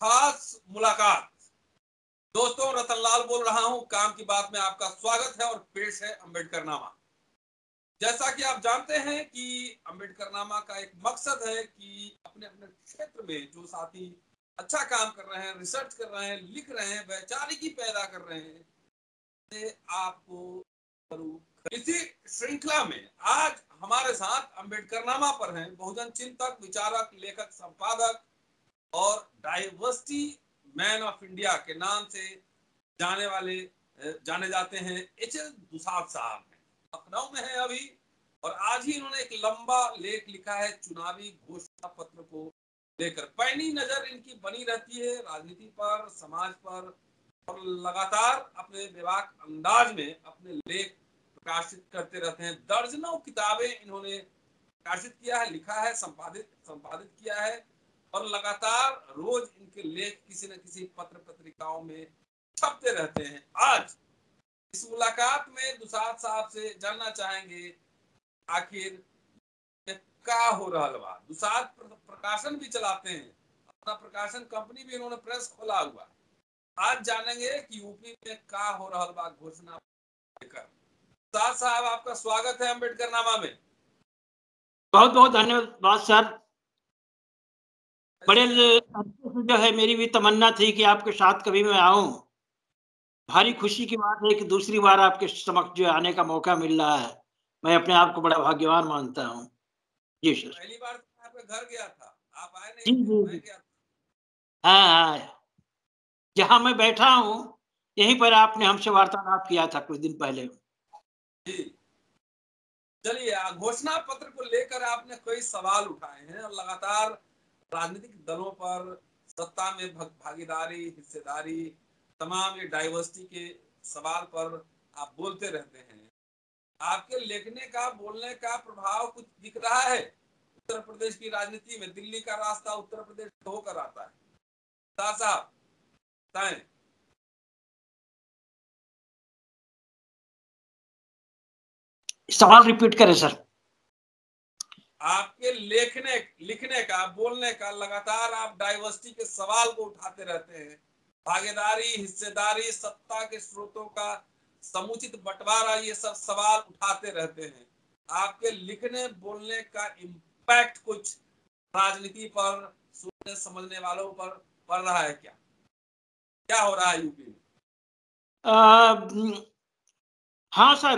खास मुलाकात। दोस्तों, रतनलाल बोल रहा हूं। काम की बात में आपका स्वागत है और पेश है अम्बेडकरनामा। जैसा कि आप जानते हैं कि अम्बेडकरनामा का एक मकसद है कि अपने अपने क्षेत्र में जो साथी अच्छा काम कर रहे हैं, रिसर्च कर रहे हैं, लिख रहे हैं, वैचारिकी पैदा कर रहे हैं, आपको इसी श्रृंखला में आज हमारे साथ अम्बेडकरनामा पर हैं बहुजन चिंतक, विचारक, लेखक, संपादक और डाइवर्सिटी मैन ऑफ इंडिया के नाम से जाने जाते हैं एच.एल. दुसाद साहब हैं। लखनऊ में है अभी, और आज ही इन्होंने एक लंबा लेख लिखा है चुनावी घोषणा पत्र को लेकर। पैनी नजर इनकी बनी रहती है राजनीति पर, समाज पर, और लगातार अपने बेबाक अंदाज में अपने लेख प्रकाशित करते रहते हैं। दर्जनों किताबें इन्होंने प्रकाशित किया है, लिखा है, संपादित किया है, और लगातार रोज इनके लेख किसी न किसी पत्र पत्रिकाओं में छपते रहते हैं। आज इस मुलाकात में दुसाद साहब से जानना चाहेंगे आखिर क्या हो रहा बा। दुसाद प्रकाशन भी चलाते हैं, अपना प्रकाशन कंपनी भी इन्होंने प्रेस खोला हुआ। आज जानेंगे कि यूपी में क्या हो रहा बा घोषणा लेकर। दुसाद साहब, आपका स्वागत है अम्बेडकरनामा में। बहुत बहुत धन्यवाद सर। बड़े जो है मेरी भी तमन्ना थी कि आपके साथ कभी मैं आऊं। भारी खुशी की बात है कि दूसरी बार आपके समक्ष जो आने का मौका मिल रहा है। मैं अपने आप को बड़ा भाग्यवान मानता हूं। जी सर। पहली बार तो आपके घर गया था, आप आए जी नहीं थे, जी मैं गया था। हाँ, जहां मैं बैठा हूं यहीं पर आपने हमसे वार्तालाप किया था कुछ दिन पहले। जी, चलिए, घोषणा पत्र को लेकर आपने कई सवाल उठाए हैं और लगातार राजनीतिक दलों पर सत्ता में भागीदारी, हिस्सेदारी, तमाम ये डाइवर्सिटी के सवाल पर आप बोलते रहते हैं। आपके लिखने का, बोलने का प्रभाव कुछ दिख रहा है उत्तर प्रदेश की राजनीति में? दिल्ली का रास्ता उत्तर प्रदेश होकर आता है। साहब बताएं। सवाल रिपीट करें सर। आपके लिखने का, बोलने का, लगातार आप डाइवर्सिटी के सवाल को उठाते रहते हैं। भागीदारी, हिस्सेदारी, सत्ता के स्रोतों का समुचित बंटवारा, ये सब सवाल उठाते रहते हैं। आपके लिखने बोलने का इम्पैक्ट कुछ राजनीति पर, सुनने समझने वालों पर पड़ रहा है क्या? क्या हो रहा है यूपी में? हाँ सर,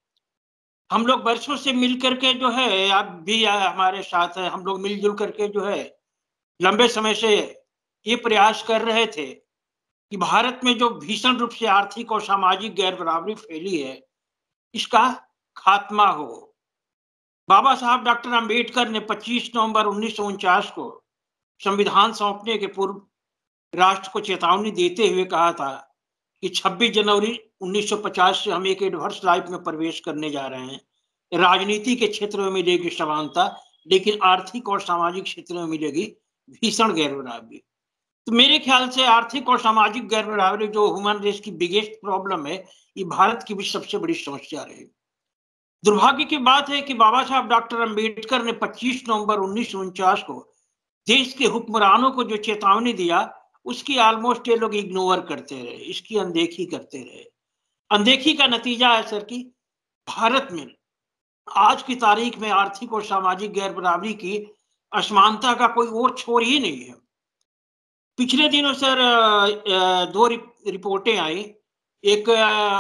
हम लोग वर्षों से मिल करके जो है, आप भी हमारे साथ है, हम लोग मिलजुल करके जो है लंबे समय से ये प्रयास कर रहे थे कि भारत में जो भीषण रूप से आर्थिक और सामाजिक गैर बराबरी फैली है, इसका खात्मा हो। बाबा साहब डॉक्टर अंबेडकर ने 25 नवंबर 1949 को संविधान सौंपने के पूर्व राष्ट्र को चेतावनी देते हुए कहा था कि 26 जनवरी 1950 से हम एक एडवर्स लाइफ में प्रवेश करने जा रहे हैं। राजनीति के क्षेत्र में मिलेगी समानता, लेकिन आर्थिक और सामाजिक क्षेत्र में मिलेगी भीषण गैर बराबरी। तो मेरे ख्याल से आर्थिक और सामाजिक गैर बराबरी जो ह्यूमन रेस की बिगेस्ट प्रॉब्लम है, ये भारत की भी सबसे बड़ी समस्या रही। दुर्भाग्य की बात है कि बाबा साहब डॉक्टर अंबेडकर ने 25 नवंबर 1949 को देश के हुक्मरानों को जो चेतावनी दिया, उसकी ऑलमोस्ट ये लोग इग्नोर करते रहे, इसकी अनदेखी करते रहे। अनदेखी का नतीजा है सर कि भारत में आज की तारीख में आर्थिक और सामाजिक गैर बराबरी की असमानता का कोई और छोर ही नहीं है। पिछले दिनों सर दो रिपोर्टें आई। एक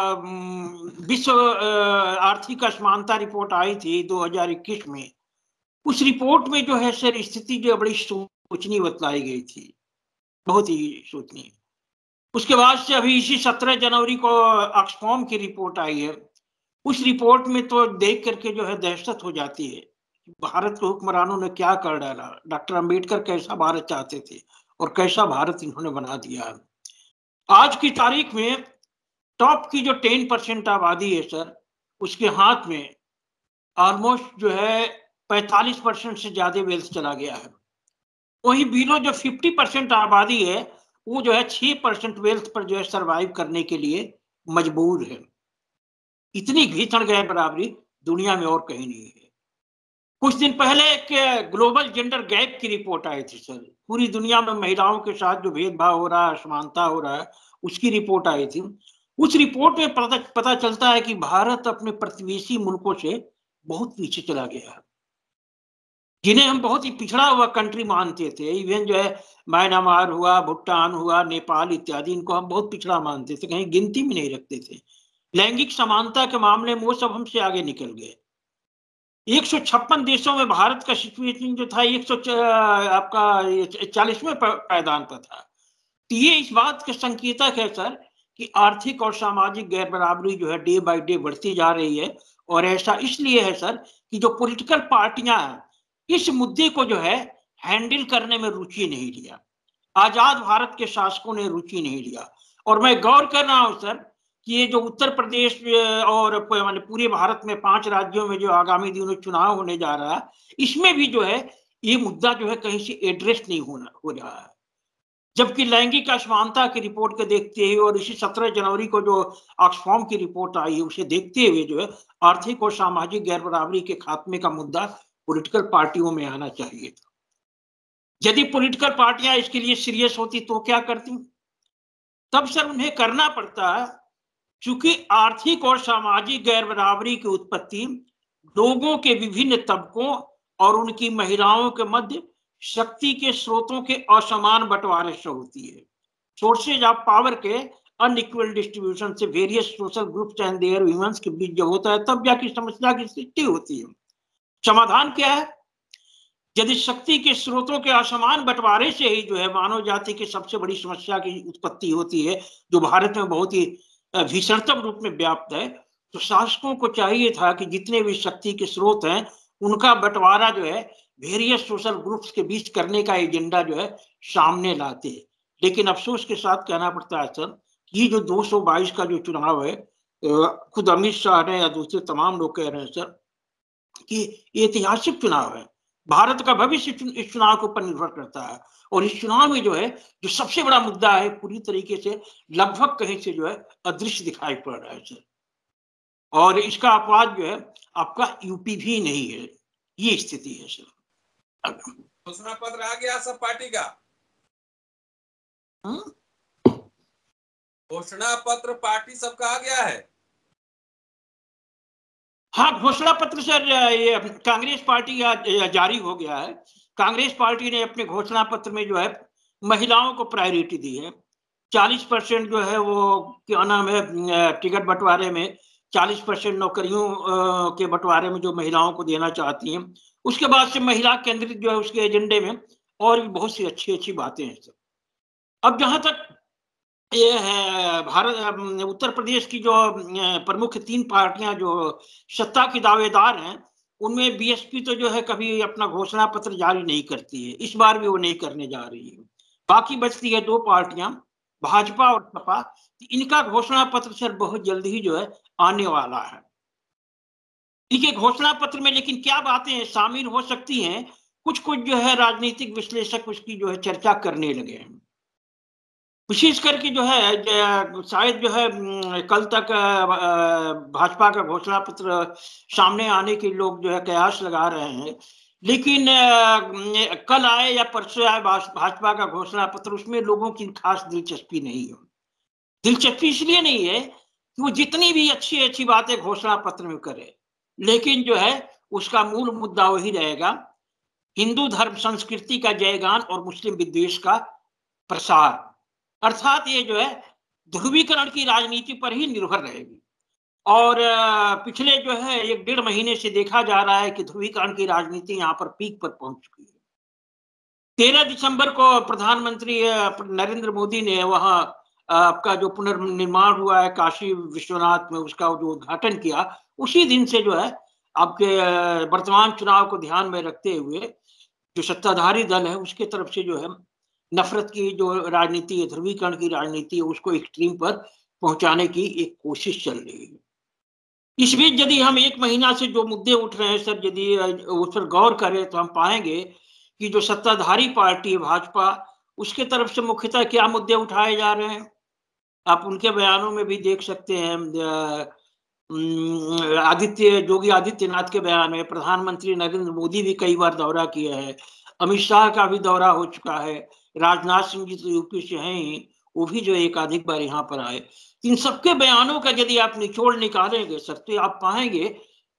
विश्व आर्थिक असमानता रिपोर्ट आई थी 2021 में। उस रिपोर्ट में जो है सर स्थिति जो बड़ी सोचनीय बतलाई गई थी, बहुत ही सोचनीय। उसके बाद से अभी इसी 17 जनवरी को ऑक्सफैम की रिपोर्ट आई है। उस रिपोर्ट में तो देख करके जो है दहशत हो जाती है। भारत के हुक्मरानों ने क्या कर डाला, डॉक्टर अंबेडकर कैसा भारत चाहते थे और कैसा भारत इन्होंने बना दिया। आज की तारीख में टॉप की जो 10% आबादी है सर, उसके हाथ में ऑलमोस्ट जो है 45% से ज्यादा वेल्थ चला गया है। वही बिलो जो 50% आबादी है, वो जो है 6% वेल्थ पर जो है सरवाइव करने के लिए मजबूर है। इतनी भीषण गैर बराबरी दुनिया में और कहीं नहीं है। कुछ दिन पहले एक ग्लोबल जेंडर गैप की रिपोर्ट आई थी सर। पूरी दुनिया में महिलाओं के साथ जो भेदभाव हो रहा है, असमानता हो रहा है, उसकी रिपोर्ट आई थी। उस रिपोर्ट में पता चलता है कि भारत अपने प्रतिवेशी मुल्कों से बहुत पीछे चला गया है, जिन्हें हम बहुत ही पिछड़ा हुआ कंट्री मानते थे। इवन जो है म्यांमार हुआ, भूटान हुआ, नेपाल इत्यादि, इनको हम बहुत पिछड़ा मानते थे, कहीं गिनती में नहीं रखते थे। लैंगिक समानता के मामले में वो सब हमसे आगे निकल गए। 156 देशों में भारत का सिचुएशन जो था 140वें पायदान पर था। तो ये इस बात का संकेतक है सर कि आर्थिक और सामाजिक गैर बराबरी जो है डे बाय डे बढ़ती जा रही है। और ऐसा इसलिए है सर कि जो पॉलिटिकल पार्टियां इस मुद्दे को जो है हैंडल करने में रुचि नहीं लिया। आजाद भारत के शासकों ने रुचि नहीं लिया। और मैं गौर कर रहा हूं सर कि ये जो उत्तर प्रदेश और पूरे भारत में 5 राज्यों में जो आगामी दिनों में चुनाव होने जा रहा है, इसमें भी जो है ये मुद्दा जो है कहीं से एड्रेस नहीं हो रहा है। जबकि लैंगिक असमानता की रिपोर्ट को देखते हुए और इसी 17 जनवरी को जो ऑक्सफाम की रिपोर्ट आई है उसे देखते हुए जो है आर्थिक और सामाजिक गैर बराबरी के खात्मे का मुद्दा पॉलिटिकल पार्टियों में आना चाहिए था। यदि पॉलिटिकल पार्टियां इसके लिए सीरियस होती तो क्या करती? तब सर उन्हें करना पड़ता है, क्योंकि आर्थिक और सामाजिक गैर बराबरी की उत्पत्ति लोगों के विभिन्न तबकों और उनकी महिलाओं के मध्य शक्ति के स्रोतों के असमान बंटवारे से होती है। सोर्सेज ऑफ पावर के अनइक्वल डिस्ट्रीब्यूशन से various social groups and their humans के बीच जब होता है तब जाके समस्या की सृष्टि होती है। समाधान क्या है? यदि शक्ति के स्रोतों के असमान बंटवारे से ही जो है मानव जाति की सबसे बड़ी समस्या की उत्पत्ति होती है, जो भारत में बहुत ही भीषणतम रूप में व्याप्त है, तो शासकों को चाहिए था कि जितने भी शक्ति के स्रोत हैं उनका बंटवारा जो है वेरियस सोशल ग्रुप्स के बीच करने का एजेंडा जो है सामने लाते। लेकिन अफसोस के साथ कहना पड़ता है सर, ये जो 222 का जो चुनाव है, खुद अमित शाह ने या दूसरे तमाम लोग कह रहे हैं सर कि ये ऐतिहासिक चुनाव है। भारत का भविष्य इस चुनाव के ऊपर निर्भर करता है। और इस चुनाव में जो है जो सबसे बड़ा मुद्दा है पूरी तरीके से लगभग कहीं से जो है अदृश्य दिखाई पड़ रहा है सर। और इसका अपवाद जो है आपका यूपी भी नहीं है, ये स्थिति है सर। घोषणा पत्र आ गया सब पार्टी का? घोषणा पत्र पार्टी सबका आ गया है? हाँ, घोषणा पत्र सर ये कांग्रेस पार्टी का जारी हो गया है। कांग्रेस पार्टी ने अपने घोषणा पत्र में जो है महिलाओं को प्रायोरिटी दी है। 40% जो है वो क्या नाम है टिकट बंटवारे में 40% नौकरियों के बंटवारे में जो महिलाओं को देना चाहती हैं। उसके बाद से महिला केंद्रित जो है उसके एजेंडे में और भी बहुत सी अच्छी बातें हैं सर। अब जहां तक ये है भारत उत्तर प्रदेश की जो प्रमुख 3 पार्टियां जो सत्ता की दावेदार हैं, उनमें बीएसपी तो जो है कभी अपना घोषणा पत्र जारी नहीं करती है, इस बार भी वो नहीं करने जा रही है। बाकी बचती है 2 पार्टियां, भाजपा और सपा। इनका घोषणा पत्र सर बहुत जल्दी ही जो है आने वाला है। इनके घोषणा पत्र में लेकिन क्या बातें शामिल हो सकती हैं, कुछ जो है राजनीतिक विश्लेषक उसकी जो है चर्चा करने लगे हैं। विशेष करके जो है शायद जो है कल तक भाजपा का घोषणा पत्र सामने आने के लोग जो है कयास लगा रहे हैं, लेकिन कल आए या परसों आए भाजपा का घोषणा पत्र, उसमें लोगों की खास दिलचस्पी नहीं है। दिलचस्पी इसलिए नहीं है कि वो जितनी भी अच्छी बातें घोषणा पत्र में करे, लेकिन जो है उसका मूल मुद्दा वही रहेगा, हिंदू धर्म संस्कृति का जयगान और मुस्लिम विद्वेष का प्रसार। अर्थात ये जो है ध्रुवीकरण की राजनीति पर ही निर्भर रहेगी। और पिछले जो है 1-1.5 महीने से देखा जा रहा है कि ध्रुवीकरण की राजनीति यहाँ पर पीक पर पहुंच चुकी है। 13 दिसंबर को प्रधानमंत्री नरेंद्र मोदी ने वहां आपका जो पुनर्निर्माण हुआ है काशी विश्वनाथ में, उसका जो उद्घाटन किया, उसी दिन से जो है आपके वर्तमान चुनाव को ध्यान में रखते हुए जो सत्ताधारी दल है उसके तरफ से जो है नफरत की जो राजनीति है, ध्रुवीकरण की राजनीति है, उसको एक्सट्रीम पर पहुंचाने की एक कोशिश चल रही है। इस बीच यदि हम 1 महीना से जो मुद्दे उठ रहे हैं सर, यदि उस पर गौर करें तो हम पाएंगे कि जो सत्ताधारी पार्टी है भाजपा, उसके तरफ से मुख्यतः क्या मुद्दे उठाए जा रहे हैं आप उनके बयानों में भी देख सकते हैं। योगी आदित्यनाथ के बयान में, प्रधानमंत्री नरेंद्र मोदी भी कई बार दौरा किया है, अमित शाह का भी दौरा हो चुका है, राजनाथ सिंह जी तो यूपी से हैं ही, वो भी जो एकाधिक बार यहाँ पर आए। इन सबके बयानों का यदि आप निचोड़ निकालेंगे सर, तो आप पाएंगे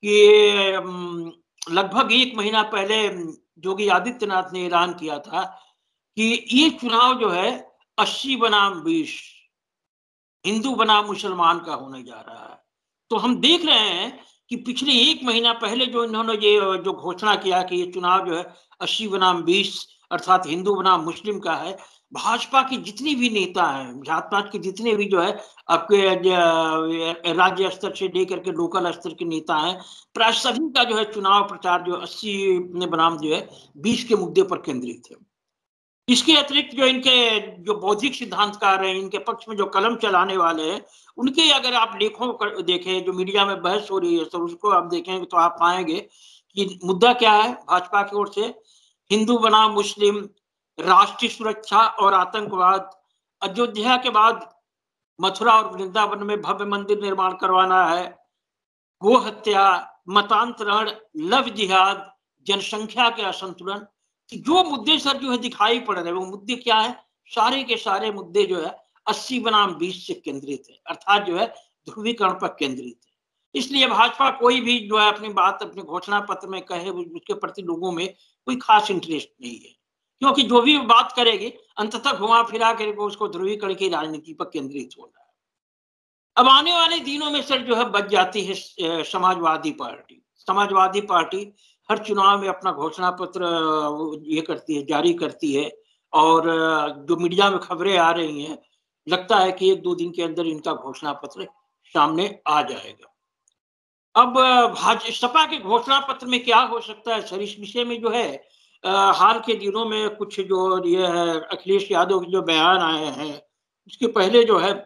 कि लगभग 1 महीना पहले योगी आदित्यनाथ ने ऐलान किया था कि ये चुनाव जो है 80 बनाम 20 हिंदू बनाम मुसलमान का होने जा रहा है। तो हम देख रहे हैं कि पिछले 1 महीना पहले जो इन्होंने ये जो घोषणा किया कि ये चुनाव जो है 80 बनाम 20 अर्थात हिंदू बनाम मुस्लिम का है, भाजपा के जितनी भी नेता हैं, भाजपा के जितने भी जो है आपके राज्य स्तर से लेकर के लोकल स्तर के नेता हैं, प्राय सभी का जो है चुनाव प्रचार जो 80 बनाम जो है 20 के मुद्दे पर केंद्रित है। इसके अतिरिक्त जो इनके जो बौद्धिक सिद्धांतकार हैं, इनके पक्ष में जो कलम चलाने वाले हैं, उनके अगर आप लेखों को देखें, जो मीडिया में बहस हो रही है, तो उसको आप देखेंगे तो आप पाएंगे कि मुद्दा क्या है भाजपा की ओर से, हिंदू बनाम मुस्लिम, राष्ट्रीय सुरक्षा और आतंकवाद, अयोध्या के बाद मथुरा और वृंदावन में भव्य मंदिर निर्माण करवाना है, गो हत्या, मतांतरण, लव जिहाद, जनसंख्या के असंतुलन, जो मुद्दे सर जो है दिखाई पड़ रहे हैं, वो मुद्दे क्या है? सारे के सारे मुद्दे जो है 80 बनाम 20 से केंद्रित है, अर्थात जो है ध्रुवीकरण पर केंद्रित है। इसलिए भाजपा कोई भी जो है अपनी बात अपने घोषणा पत्र में कहे, उसके प्रति लोगों में कोई खास इंटरेस्ट नहीं है, क्योंकि जो भी बात करेगी अंततः घुमा फिरा कर उसको ध्रुवीकरण की राजनीति पर केंद्रित होना है। अब आने वाले दिनों में सर जो है बच जाती है समाजवादी पार्टी। समाजवादी पार्टी हर चुनाव में अपना घोषणा पत्र ये करती है, जारी करती है, और जो मीडिया में खबरें आ रही हैं, लगता है कि 1-2 दिन के अंदर इनका घोषणा पत्र सामने आ जाएगा। अब सपा के घोषणा पत्र में क्या हो सकता है सर, इस विषय में जो है हाल के दिनों में कुछ जो ये है अखिलेश यादव के जो बयान आए हैं, उसके पहले जो है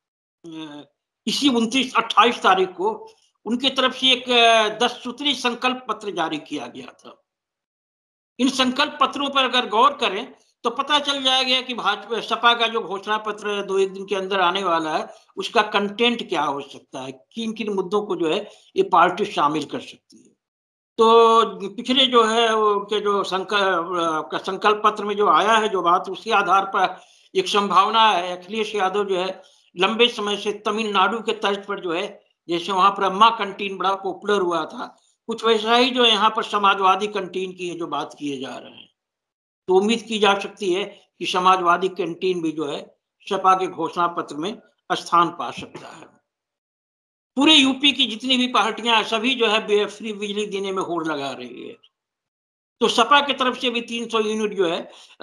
इसी 29-28 तारीख को उनके तरफ से एक 10 सूत्री संकल्प पत्र जारी किया गया था। इन संकल्प पत्रों पर अगर गौर करें तो पता चल जाएगा कि भाजपा सपा का जो घोषणा पत्र 2-1 दिन के अंदर आने वाला है, उसका कंटेंट क्या हो सकता है, किन किन मुद्दों को जो है ये पार्टी शामिल कर सकती है। तो पिछले जो है उनके जो संकल्प पत्र में जो आया है जो बात, उसी आधार पर एक संभावना है अखिलेश यादव जो है लंबे समय से तमिलनाडु के तर्ज पर जो है, जैसे वहां पर अम्मा कैंटीन बड़ा पॉपुलर हुआ था, कुछ वैसा ही जो यहाँ पर समाजवादी कैंटीन की जो बात किए जा रहे हैं। तो उम्मीद की जा सकती है कि समाजवादी कैंटीन भी जो है सपा के घोषणा पत्र में स्थान पा सकता है। पूरे यूपी की जितनी भी पार्टियां सभी जो है फ्री बिजली देने में होड़ लगा रही है। तो सपा की तरफ से भी 300 यूनिट जो है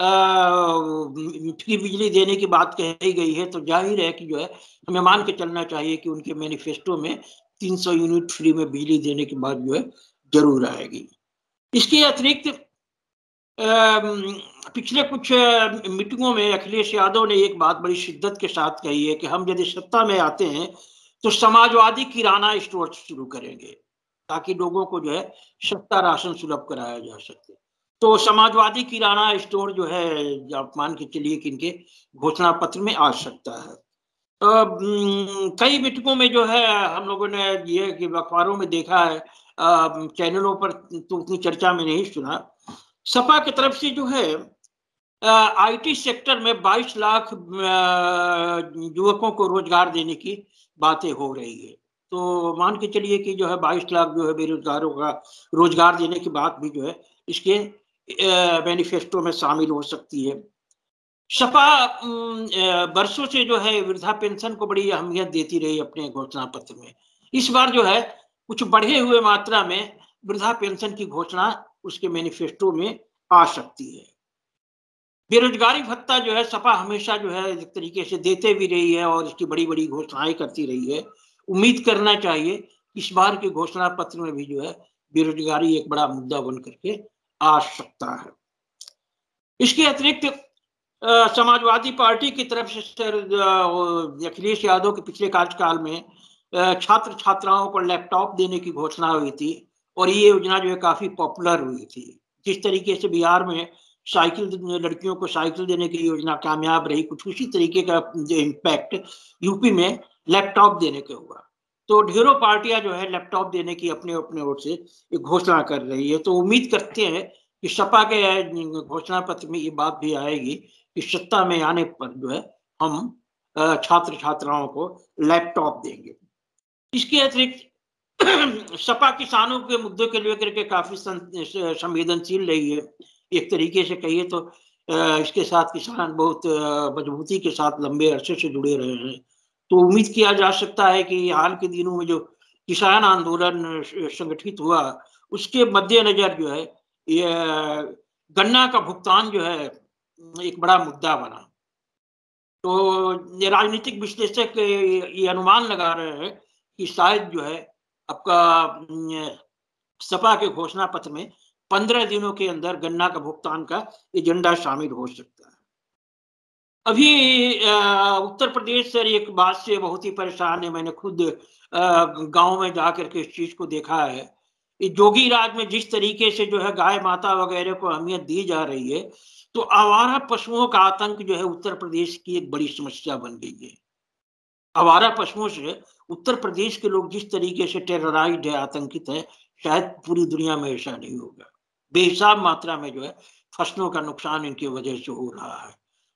फ्री बिजली देने की बात कही गई है, तो जाहिर है कि जो है हमें मान के चलना चाहिए कि उनके मैनिफेस्टो में 300 यूनिट फ्री में बिजली देने की बात जो है जरूर आएगी। इसके अतिरिक्त पिछले कुछ मीटिंगों में अखिलेश यादव ने एक बात बड़ी शिद्दत के साथ कही है कि हम यदि सत्ता में आते हैं तो समाजवादी किराना स्टोर शुरू करेंगे ताकि लोगों को जो है सस्ता राशन सुलभ कराया जा सके। तो समाजवादी किराना स्टोर जो है आप मान के चलिए कि इनके घोषणा पत्र में आ सकता है। कई मीटिंगों में जो है हम लोगों ने ये कि अखबारों में देखा है, चैनलों पर तो उतनी चर्चा में नहीं सुना, सपा की तरफ से जो है आईटी सेक्टर में 22 लाख युवकों को रोजगार देने की बातें हो रही है। तो मान के चलिए कि जो है 22 लाख जो है बेरोजगारों का रोजगार देने की बात भी जो है इसके मैनिफेस्टो में शामिल हो सकती है। सपा वर्षों से जो है वृद्धा पेंशन को बड़ी अहमियत देती रही अपने घोषणा पत्र में। इस बार जो है कुछ बढ़े हुए मात्रा में वृद्धा पेंशन की घोषणा उसके मैनिफेस्टो में आ सकती है। बेरोजगारी भत्ता जो है सपा हमेशा जो है एक तरीके से देते भी रही है और इसकी बड़ी बड़ी घोषणाएं करती रही है। उम्मीद करना चाहिए इस बार के घोषणा पत्र में भी जो है बेरोजगारी एक बड़ा मुद्दा बन करके आ सकता है। इसके अतिरिक्त समाजवादी पार्टी की तरफ से अखिलेश यादव के पिछले कार्यकाल में छात्र छात्राओं को लैपटॉप देने की घोषणा हुई थी और ये योजना जो है काफी पॉपुलर हुई थी। जिस तरीके से बिहार में साइकिल लड़कियों को साइकिल देने की योजना कामयाब रही, कुछ उसी तरीके का जो इम्पैक्ट यूपी में लैपटॉप देने का हुआ। तो ढेरों पार्टियां जो है लैपटॉप देने की अपने अपने ओर से एक घोषणा कर रही है। तो उम्मीद करते हैं कि सपा के घोषणा पत्र में ये बात भी आएगी कि सत्ता में आने पर जो है हम छात्र छात्राओं को लैपटॉप देंगे। इसके अतिरिक्त सपा किसानों के मुद्दे के लेकर के काफी संवेदनशील रही है। एक तरीके से कहिए तो इसके साथ किसान बहुत मजबूती के साथ लंबे अरसे से जुड़े रहे हैं। तो उम्मीद किया जा सकता है कि हाल के दिनों में जो किसान आंदोलन संगठित हुआ उसके मद्देनजर जो है ये गन्ना का भुगतान जो है एक बड़ा मुद्दा बना। तो ये राजनीतिक विश्लेषक ये अनुमान लगा रहे हैं कि शायद जो है आपका सपा के घोषणा पत्र में 15 दिनों के अंदर गन्ना का भुगतान का एजेंडा शामिल हो सकता है। अभी उत्तर प्रदेश सर एक बात से बहुत ही परेशान है। मैंने खुद गांव में जाकर के इस चीज को देखा है। जोगी राज में जिस तरीके से जो है गाय माता वगैरह को अहमियत दी जा रही है, तो आवारा पशुओं का आतंक जो है उत्तर प्रदेश की एक बड़ी समस्या बन गई है। आवारा पशुओं से उत्तर प्रदेश के लोग जिस तरीके से टेरराइज्ड है, आतंकित है, शायद पूरी दुनिया में ऐसा नहीं होगा। बेहिसाब मात्रा में जो है फसलों का नुकसान इनकी वजह से हो रहा है।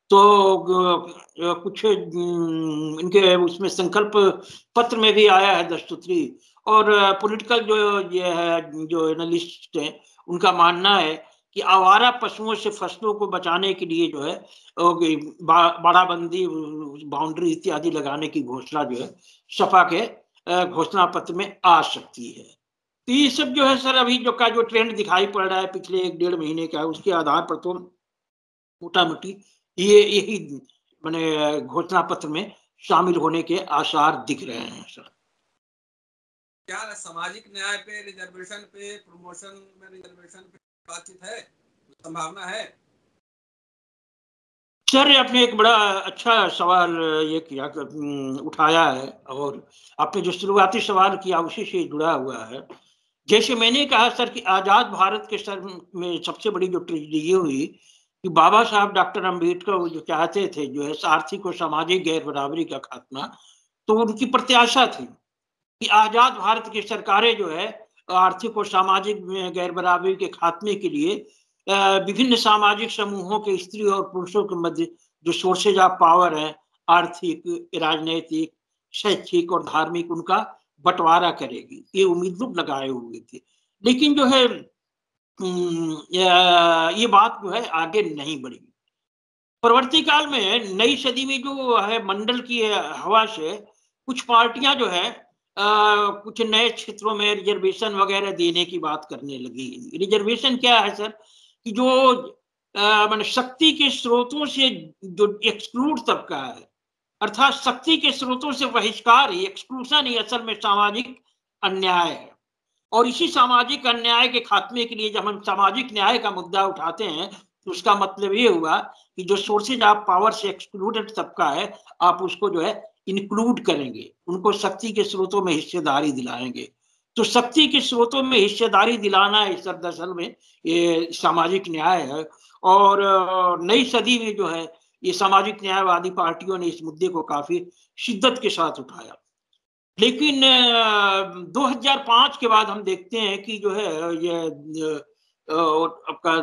तो कुछ इनके उसमें संकल्प पत्र में भी आया है दस्तूरी, और पॉलिटिकल जो ये है जो एनालिस्ट हैं उनका मानना है कि आवारा पशुओं से फसलों को बचाने के लिए जो है बाड़ाबंदी, बाउंड्री इत्यादि लगाने की घोषणा जो है सपा के घोषणा पत्र में आ सकती है। तो ये सब जो है सर अभी जो ट्रेंड दिखाई पड़ रहा है पिछले 1-1.5 महीने का, उसके आधार पर तो मोटा मोटी यही मैंने घोषणा पत्र में शामिल होने के आसार दिख रहे हैं सर। क्या सामाजिक न्याय पे, रिजर्वेशन पे, प्रमोशन में रिजर्वेशन पे बातचीत है, संभावना है? सर आपने एक बड़ा अच्छा सवाल ये किया, उठाया है, और आपने जो शुरुआती सवाल किया उसी से जुड़ा हुआ है। जैसे मैंने कहा सर कि आजाद भारत के सर में सबसे बड़ी जो ट्रेजेडी ये हुई कि बाबा साहब डॉक्टर अम्बेडकर जो चाहते थे जो है आर्थिक और सामाजिक गैर बराबरी का खात्मा, तो उनकी प्रत्याशा थी कि आजाद भारत की सरकारें जो है आर्थिक और सामाजिक गैर बराबरी के खात्मे के लिए विभिन्न सामाजिक समूहों के स्त्री और पुरुषों के मध्य जो सोर्सेज ऑफ पावर है, आर्थिक, राजनीतिक, शैक्षिक और धार्मिक, उनका बंटवारा करेगी। ये उम्मीद लोग लगाए हुए थे। लेकिन जो है ये बात जो है आगे नहीं बढ़ी। परवर्ती काल में नई सदी में जो है मंडल की हवा से कुछ पार्टियां जो है कुछ नए क्षेत्रों में रिजर्वेशन वगैरह देने की बात करने लगी। रिजर्वेशन क्या है सर कि जो माने शक्ति के स्रोतों से जो एक्सक्लूड तबका है, अर्थात शक्ति के स्रोतों से बहिष्कार ही, एक्सक्लूशन ही असल में सामाजिक अन्याय है। और इसी सामाजिक अन्याय के खात्मे के लिए जब हम सामाजिक न्याय का मुद्दा उठाते हैं तो उसका मतलब ये हुआ कि जो सोर्सेज ऑफ पावर से एक्सक्लूडेड तबका है आप उसको जो है इंक्लूड करेंगे, उनको शक्ति के स्रोतों में हिस्सेदारी दिलाएंगे। तो शक्ति के स्रोतों में हिस्सेदारी दिलाना इस दरअसल में ये सामाजिक न्याय है। और नई सदी में जो है ये सामाजिक न्यायवादी पार्टियों ने इस मुद्दे को काफी शिद्दत के साथ उठाया। लेकिन 2005 के बाद हम देखते हैं कि जो है ये आपका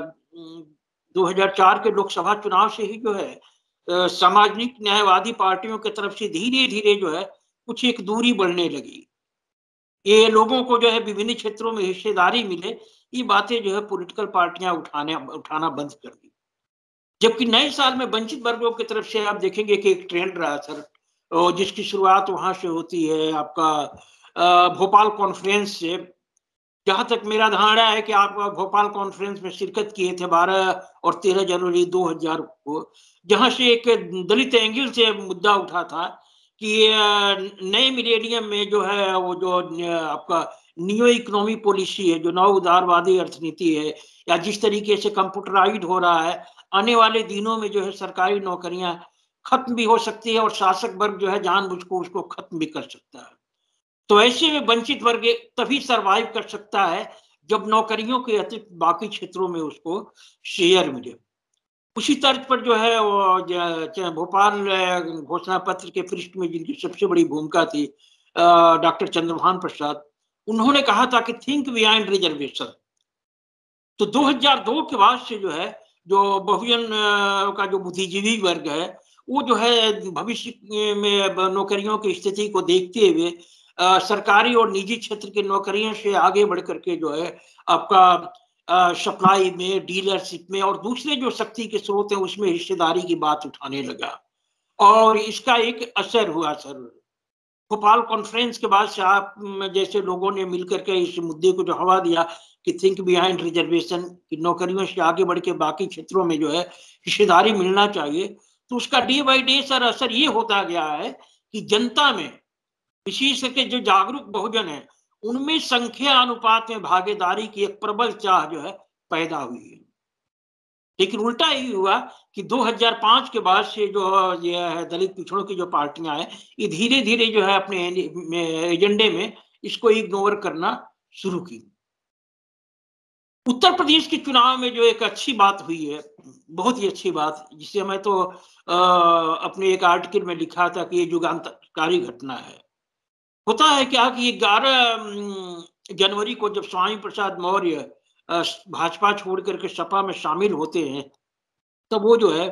2004 के लोकसभा चुनाव से ही जो है सामाजिक न्यायवादी पार्टियों की तरफ से धीरे धीरे जो है कुछ एक दूरी बढ़ने लगी। ये लोगों को जो है विभिन्न क्षेत्रों में हिस्सेदारी मिले, ये बातें जो है पॉलिटिकल पार्टियां उठाना बंद कर दी। जबकि नए साल में वंचित वर्गों की तरफ से आप देखेंगे कि एक ट्रेंड रहा सर, जिसकी शुरुआत वहां से होती है आपका भोपाल कॉन्फ्रेंस से। जहां तक मेरा धारणा है कि आप भोपाल कॉन्फ्रेंस में शिरकत किए थे 12 और 13 जनवरी 2000 को, जहां से एक दलित एंगल से मुद्दा उठा था कि नए मिलेनियम में जो है वो जो आपका नियो इकोनॉमी पॉलिसी है, जो नव उदारवादी अर्थनीति है, या जिस तरीके से कंप्यूटराइज हो रहा है, आने वाले दिनों में जो है सरकारी नौकरियां खत्म भी हो सकती है और शासक वर्ग जो है जानबूझ को उसको खत्म भी कर सकता है। तो ऐसे में वंचित वर्ग तभी सरवाइव कर सकता है जब नौकरियों के अतिरिक्त बाकी क्षेत्रों में उसको शेयर मिले। उसी तर्ज पर जो है वो भोपाल घोषणा पत्र के पृष्ठ में जिनकी सबसे बड़ी भूमिका थी डॉक्टर चंद्रभान प्रसाद, उन्होंने कहा था कि थिंक बिहाइंड रिजर्वेशन। तो 2002 के बाद से जो है, जो बहुजन का जो बुद्धिजीवी वर्ग है, वो जो है भविष्य में नौकरियों की स्थिति को देखते हुए सरकारी और निजी क्षेत्र की नौकरियों से आगे बढ़ करके जो है आपका सप्लाई में, डीलरशिप में और दूसरे जो शक्ति के स्रोत हैं उसमें हिस्सेदारी की बात उठाने लगा। और इसका एक असर हुआ सर। भोपाल कॉन्फ्रेंस के बाद से आप जैसे लोगों ने मिलकर के इस मुद्दे को जो हवा दिया कि थिंक बिहाइंड रिजर्वेशन, की नौकरियों से आगे बढ़ के बाकी क्षेत्रों में जो है हिस्सेदारी मिलना चाहिए, तो उसका डे बाई डे सर असर ये होता गया है कि जनता में, विशेष करके जो जागरूक बहुजन है, उनमें संख्या अनुपात में भागीदारी की एक प्रबल चाह जो है पैदा हुई है। लेकिन उल्टा ही हुआ कि 2005 के बाद से जो ये है दलित पिछड़ों की जो पार्टियां हैं, ये धीरे धीरे जो है अपने एजेंडे में इसको इग्नोर करना शुरू की। उत्तर प्रदेश के चुनाव में जो एक अच्छी बात हुई है, बहुत ही अच्छी बात, जिसे मैं तो अपने एक आर्टिकल में लिखा था कि ये युगांतकारी घटना है। होता है क्या कि 11 जनवरी को जब स्वामी प्रसाद मौर्य भाजपा छोड़ करके सपा में शामिल होते हैं, तब वो जो है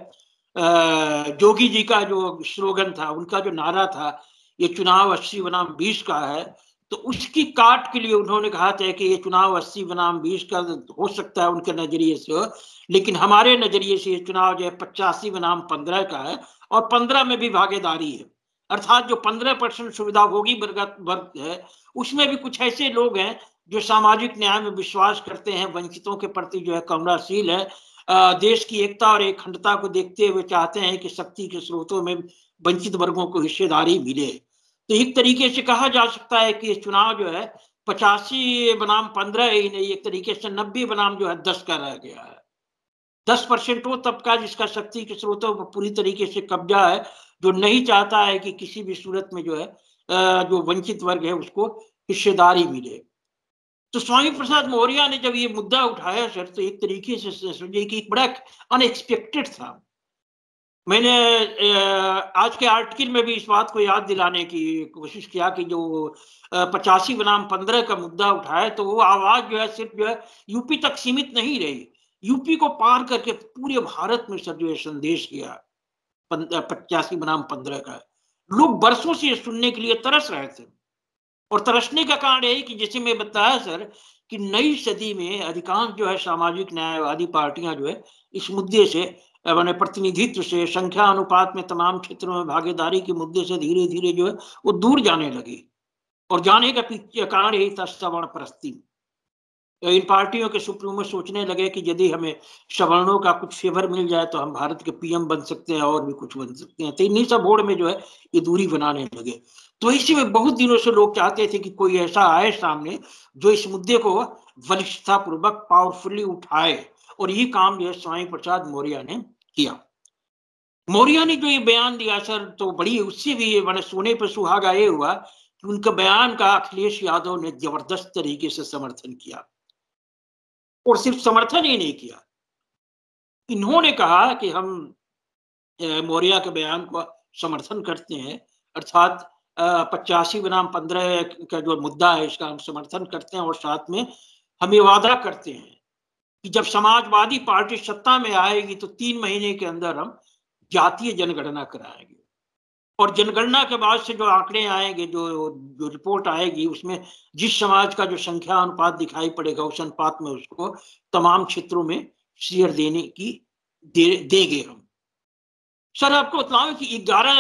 जोगी जी का जो स्लोगन था, उनका जो नारा था, ये चुनाव 80 बनाम 20 का है, तो उसकी काट के लिए उन्होंने कहा था कि ये चुनाव 80 बनाम 20 का हो सकता है उनके नजरिए से, लेकिन हमारे नजरिए से ये चुनाव जो है 85 बनाम 15 का है और 15 में भी भागीदारी है। अर्थात जो 15% सुविधाभोगी वर्ग है, उसमें भी कुछ ऐसे लोग हैं जो सामाजिक न्याय में विश्वास करते हैं, वंचितों के प्रति जो है करुणाशील है, देश की एकता और अखंडता को देखते हुए चाहते हैं कि शक्ति के स्रोतों में वंचित वर्गों को हिस्सेदारी मिले। तो एक तरीके से कहा जा सकता है कि ये चुनाव जो है 85 बनाम 15 ही नहीं, एक तरीके से 90 बनाम जो है 10 का रह गया है। 10% वो तबका जिसका शक्ति के स्रोतों पर पूरी तरीके से कब्जा है, जो नहीं चाहता है कि किसी भी सूरत में जो है जो वंचित वर्ग है उसको हिस्सेदारी मिले। तो स्वामी प्रसाद मौर्य ने जब ये मुद्दा उठाया सर, तो एक तरीके से समझिए कि बड़ा अनएक्सपेक्टेड था। मैंने आज के आर्टिकल में भी इस बात को याद दिलाने की कोशिश किया कि जो 85 बनाम 15 का मुद्दा उठाया, तो वो आवाज जो है सिर्फ जो है यूपी तक सीमित नहीं रही, यूपी को पार करके पूरे भारत में सर जो है संदेश गया 85 बनाम 15 का। लोग बरसों से सुनने के लिए तरस रहे थे, और तरसने का कारण यही कि जैसे मैं बताया सर कि नई सदी में अधिकांश जो है सामाजिक न्यायवादी पार्टियां जो है इस मुद्दे से, मैंने प्रतिनिधित्व से, संख्या अनुपात में तमाम क्षेत्रों में भागीदारी के मुद्दे से धीरे धीरे जो है वो दूर जाने लगी। और जाने का पीछे कारण यही था सवर्ण परस्ती। इन पार्टियों के सुप्रीमो सोचने लगे कि यदि हमें सवर्णों का कुछ फेवर मिल जाए तो हम भारत के पीएम बन सकते हैं और भी कुछ बन सकते हैं। तो इन्हीं सब होड़ में जो है ये दूरी बनाने लगे। तो इसी में बहुत दिनों से लोग चाहते थे कि कोई ऐसा आए सामने जो इस मुद्दे को बलिष्ठता पूर्वक पावरफुली उठाए, और ये काम जो है स्वामी प्रसाद मौर्य ने किया। मौर्य ने जो ये बयान दिया सर, तो बड़ी उससे भी मैंने सोने पर सुहागा ये हुआ कि उनका बयान का अखिलेश यादव ने जबरदस्त तरीके से समर्थन किया, और सिर्फ समर्थन ही नहीं किया, इन्होंने कहा कि हम मौर्य के बयान को समर्थन करते हैं, अर्थात 85 बनाम 15 का जो मुद्दा है इसका हम समर्थन करते हैं, और साथ में हम ये वादा करते हैं कि जब समाजवादी पार्टी सत्ता में आएगी तो 3 महीने के अंदर हम जातीय जनगणना कराएंगे, और जनगणना के बाद से जो आंकड़े आएंगे, जो रिपोर्ट आएगी, उसमें जिस समाज का जो संख्या अनुपात दिखाई पड़ेगा उस अनुपात में उसको तमाम क्षेत्रों में शेयर देने की देंगे हम। सर आपको बताऊं कि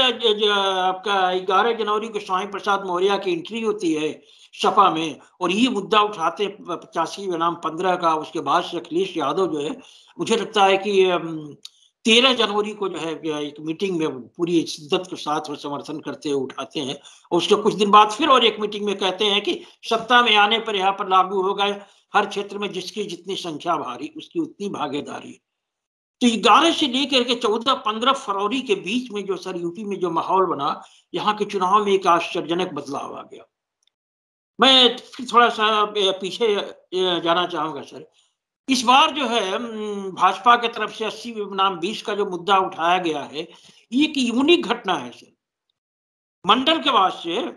11 जनवरी को स्वामी प्रसाद मौर्य की एंट्री होती है सपा में, और ये मुद्दा उठाते 85 बनाम 15 का। उसके बाद से अखिलेश यादव जो है, मुझे लगता है कि 13 जनवरी को जो है एक मीटिंग में पूरी शिद्दत के साथ वो समर्थन करते हुए उठाते हैं, और उसके कुछ दिन बाद फिर और एक मीटिंग में कहते हैं कि सत्ता में आने पर यहाँ पर लागू होगा हर क्षेत्र में जिसकी जितनी संख्या भारी उसकी उतनी भागीदारी। तो 11 से लेकर के 14-15 फरवरी के बीच में जो सर यूपी में जो माहौल बना, यहाँ के चुनाव में एक आश्चर्यजनक बदलाव आ गया। मैं थोड़ा सा पीछे जाना चाहूंगा सर। इस बार जो है भाजपा की तरफ से 80 बनाम 20 का जो मुद्दा उठाया गया है, ये एक यूनिक घटना है सर। मंडल के बाद से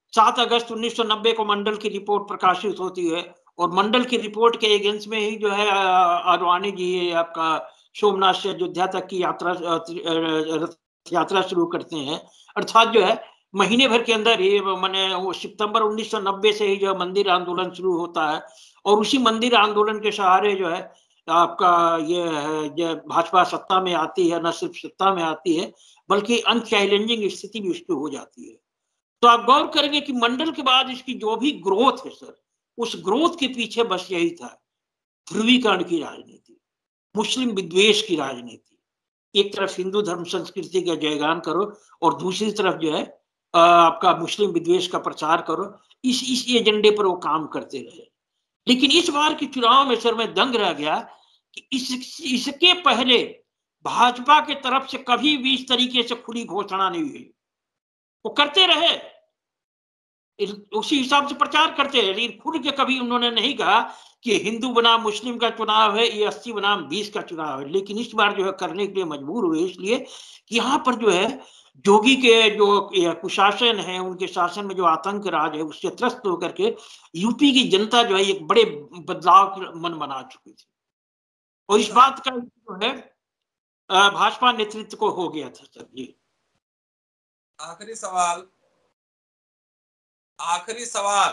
7 अगस्त 1990 को मंडल की रिपोर्ट प्रकाशित होती है और मंडल की रिपोर्ट के एगेंस्ट में ही जो है आडवाणी जी आपका सोमनाथ से अयोध्या तक की यात्रा शुरू करते हैं। अर्थात जो है महीने भर के अंदर ही मैंने वो सितंबर 1990 से ही जो मंदिर आंदोलन शुरू होता है और उसी मंदिर आंदोलन के सहारे जो है आपका ये है जो भाजपा सत्ता में आती है, न सिर्फ सत्ता में आती है बल्कि अनचैलेंजिंग स्थिति भी उसकी हो जाती है। तो आप गौर करेंगे कि मंडल के बाद इसकी जो भी ग्रोथ है सर, उस ग्रोथ के पीछे बस यही था, ध्रुवीकरण की राजनीति, मुस्लिम विद्वेष की राजनीति। एक तरफ हिंदू धर्म संस्कृति का जयगान करो और दूसरी तरफ जो है आपका मुस्लिम विद्वेष का प्रचार करो। इस एजेंडे पर वो काम करते रहे। लेकिन इस बार के चुनाव में सर मैं दंग रह गया कि इसके पहले भाजपा के तरफ से कभी भी इस तरीके से खुली घोषणा नहीं हुई। वो करते रहे, उसी हिसाब से प्रचार करते रहे, लेकिन खुल के कभी उन्होंने नहीं कहा कि हिंदू बनाम मुस्लिम का चुनाव है, ये 80 बनाम 20 का चुनाव है। लेकिन इस बार जो है करने के लिए मजबूर हुए, इसलिए कि यहाँ पर जो है जोगी के जो कुशासन है, उनके शासन में जो आतंक राज है, उससे त्रस्त होकर के यूपी की जनता जो है एक बड़े बदलाव की मन बना चुकी थी और इस बात का जो है भाजपा नेतृत्व को हो गया था। सर जी आखिरी सवाल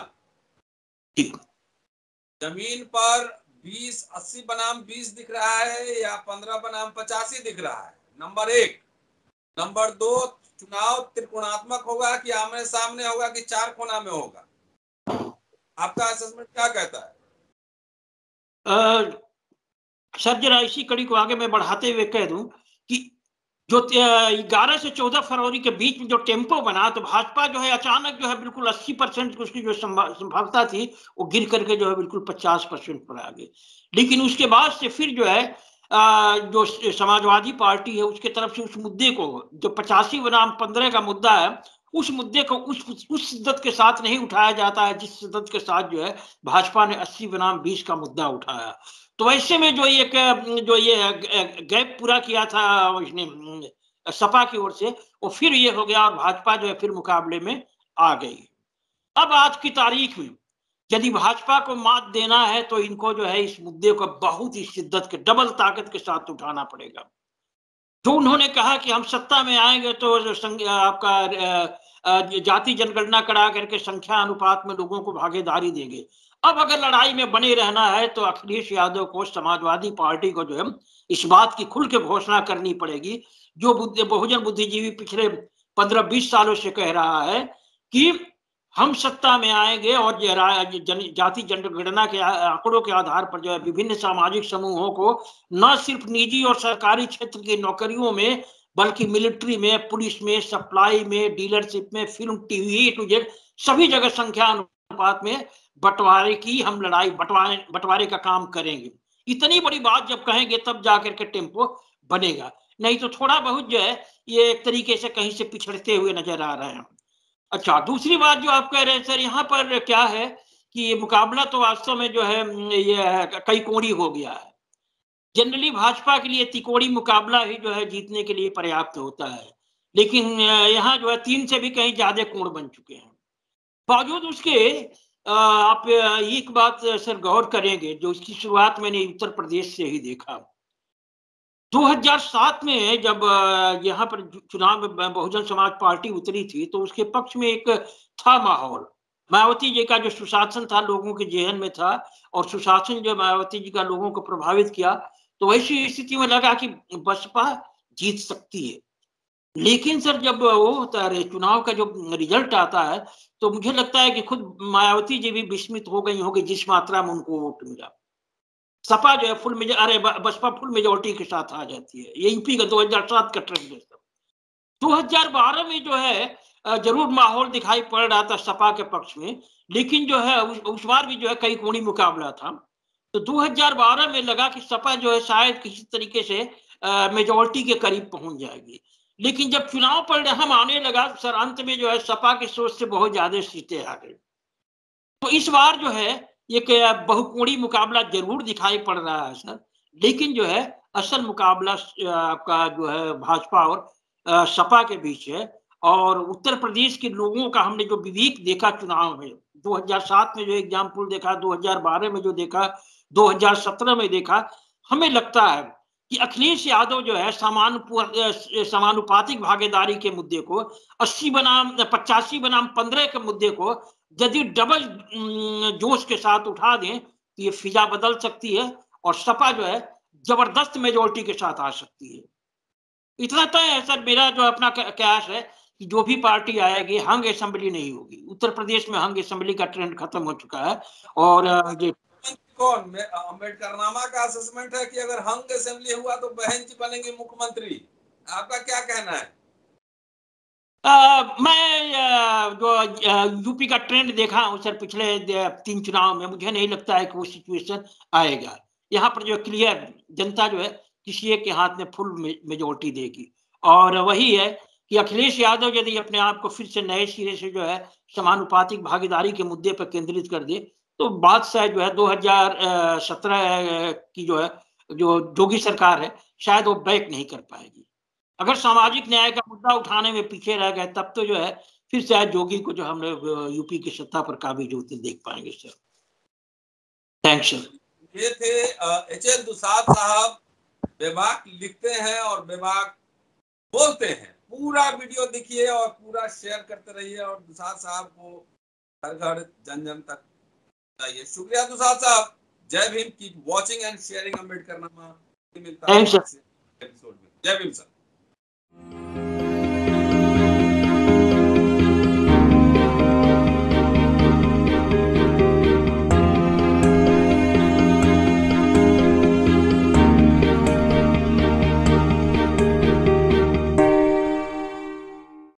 जमीन पर 20-80 बनाम 20 दिख रहा है या 15 बनाम 85 दिख रहा है? नंबर 1। नंबर 2, चुनाव त्रिकोणात्मक होगा कि आमने सामने होगा कि 4 कोना में होगा? आपका असेसमेंट क्या कहता है? सर जरा इसी कड़ी को आगे मैं बढ़ाते हुए कह दूं कि जो 11 से 14 फरवरी के बीच में जो टेम्पो बना, तो भाजपा जो है अचानक जो है बिल्कुल 80% उसकी जो संभावना थी वो गिर करके जो है बिल्कुल 50% पर आ गई। लेकिन उसके बाद से फिर जो है जो समाजवादी पार्टी है उसके तरफ से उस मुद्दे को, जो 85 बनाम 15 का मुद्दा है, उस मुद्दे को उस शिद्दत के साथ नहीं उठाया जाता है जिस शिद्दत के साथ जो है भाजपा ने 80 बनाम 20 का मुद्दा उठाया। तो ऐसे में जो ये गैप पूरा किया था इसने सपा की ओर से, वो फिर ये हो गया और भाजपा जो है फिर मुकाबले में आ गई। अब आज की तारीख में यदि भाजपा को मात देना है तो इनको जो है इस मुद्दे को बहुत ही शिद्दत के, डबल ताकत के साथ उठाना पड़ेगा। जो उन्होंने कहा कि हम सत्ता में आएंगे तो आपका जाति जनगणना करा करके संख्या अनुपात में लोगों को भागीदारी देंगे। अब अगर लड़ाई में बने रहना है तो अखिलेश यादव को, समाजवादी पार्टी को जो है इस बात की खुल के घोषणा करनी पड़ेगी, जो बहुजन बुद्धिजीवी पिछले 15-20 सालों से कह रहा है कि हम सत्ता में आएंगे और जाति जनगणना के आंकड़ों के आधार पर जो है विभिन्न सामाजिक समूहों को न सिर्फ निजी और सरकारी क्षेत्र की नौकरियों में बल्कि मिलिट्री में, पुलिस में, सप्लाई में, डीलरशिप में, फिल्म, टीवी टू जेड सभी जगह संख्या अनुपात में बंटवारे की हम लड़ाई, बंटवारे का काम करेंगे। इतनी बड़ी बात जब कहेंगे तब जाकर के टेम्पो बनेगा, नहीं तो थोड़ा बहुत जो है ये एक तरीके से कहीं से पिछड़ते हुए नजर आ रहे हैं। अच्छा, दूसरी बात जो आप कह रहे हैं सर, यहाँ पर क्या है कि ये मुकाबला तो वास्तव में जो है ये कई कोणी हो गया है। जनरली भाजपा के लिए तिकोड़ी मुकाबला ही जो है जीतने के लिए पर्याप्त होता है, लेकिन यहाँ जो है 3 से भी कहीं ज्यादा कोण बन चुके हैं। बावजूद उसके आप एक बात सर गौर करेंगे, जो इसकी शुरुआत मैंने उत्तर प्रदेश से ही देखा। 2007 में जब यहाँ पर चुनाव में बहुजन समाज पार्टी उतरी थी तो उसके पक्ष में एक था माहौल। मायावती जी का जो सुशासन था लोगों के जेहन में था और सुशासन जो मायावती जी का लोगों को प्रभावित किया, तो ऐसी स्थिति में लगा कि बसपा जीत सकती है। लेकिन सर जब वो होता है चुनाव का जो रिजल्ट आता है तो मुझे लगता है कि खुद मायावती जी भी विस्मित हो गई होगी जिस मात्रा में उनको वोट मिला। सपा जो है बसपा फुल मेजोरिटी के साथ आ जाती है। ये यूपी का 2007 का ट्रेंड है। 2012 में जो है जरूर माहौल दिखाई पड़ रहा था सपा के पक्ष में, लेकिन जो है उस बार भी जो है कई कोणी मुकाबला था। तो 2012 में लगा कि सपा जो है शायद किसी तरीके से मेजोरिटी के करीब पहुंच जाएगी, लेकिन जब चुनाव परिणाम आने लगा सर अंत में जो है सपा की सोच से बहुत ज्यादा सीटें आ गई। तो इस बार जो है एक बहुकोणी मुकाबला जरूर दिखाई पड़ रहा है सर, लेकिन जो है असल मुकाबला आपका जो है भाजपा और सपा के बीच है और उत्तर प्रदेश के लोगों का हमने जो विवेक देखा चुनाव में, 2007 में जो एग्जाम्पल देखा, 2012 में जो देखा, 2017 में देखा, हमें लगता है कि अखिलेश यादव जो है समानुपातिक भागीदारी के मुद्दे को 80 बनाम 85 बनाम 15 के मुद्दे को यदि डबल जोश के साथ उठा दें तो ये फिजा बदल सकती है और सपा जो है जबरदस्त मेजोरिटी के साथ आ सकती है। इतना तय है सर, मेरा जो अपना कयास है कि जो भी पार्टी आएगी हंग असेंबली नहीं होगी। उत्तर प्रदेश में हंग असेंबली का ट्रेंड खत्म हो चुका है। और कौन अम्बेडकर नामा का असेसमेंट है कि अगर हंग असेंबली हुआ तो बहन जी बनेंगे मुख्यमंत्री, आपका क्या कहना है? मैं जो यूपी का ट्रेंड देखा हूं सर पिछले 3 चुनाव में, मुझे नहीं लगता है कि वो सिचुएशन आएगा। यहाँ पर जो क्लियर जनता जो है किसी एक के हाथ में फुल मेजोरिटी देगी। और वही है कि अखिलेश यादव यदि अपने आप को फिर से नए सिरे से जो है समानुपातिक भागीदारी के मुद्दे पर केंद्रित कर दे तो बात शायद जो है 2017 की जो है जो योगी सरकार है शायद वो बैक नहीं कर पाएगी। अगर सामाजिक न्याय का मुद्दा उठाने में पीछे रह गए तब तो जो है फिर शायद योगी को जो हम लोग यूपी की सत्ता पर काबिज होते देख पाएंगे सर। Thanks sir. ये थे एच.एल. दुसाद साहब, बेबाक लिखते हैं और बेबाक बोलते हैं। पूरा वीडियो देखिए और पूरा शेयर करते रहिए और दुसाद साहब को घर घर जन जन तक चाहिए। शुक्रिया दुसाद साहब। जय Bhim. Keep watching and sharing Ambedkarnama. मिलता है एपिसोड में। जय भीम सर।